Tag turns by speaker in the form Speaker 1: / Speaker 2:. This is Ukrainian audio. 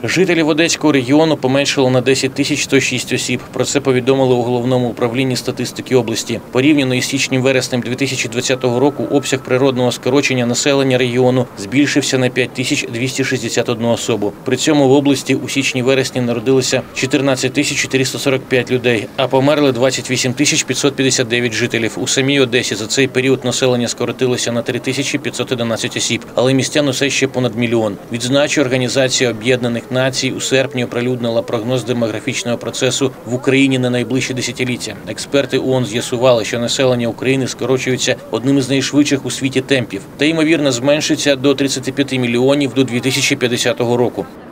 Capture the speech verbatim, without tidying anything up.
Speaker 1: Жителів Одеського регіону поменшало на десять тисяч сто шість осіб. Про це повідомили у Головному управлінні статистики області. Порівняно із січнем-вереснем дві тисячі двадцятого року обсяг природного скорочення населення регіону збільшився на п'ять тисяч двісті шістдесят одну особу. При цьому в області у січні-вересні народилося чотирнадцять тисяч чотириста сорок п'ять людей, а померли двадцять вісім тисяч п'ятсот п'ятдесят дев'ять жителів. У самій Одесі за цей період населення скоротилося на три тисячі п'ятсот одинадцять осіб, але містян усе ще понад мільйон. Відзначу, Організація Об'єднаних Націй у серпні оприлюднила прогноз демографічного процесу в Україні на найближче десятиліття. Експерти ООН з'ясували, що населення України скорочується одним із найшвидших у світі темпів та, ймовірно, зменшиться до тридцяти п'яти мільйонів до дві тисячі п'ятдесятого року.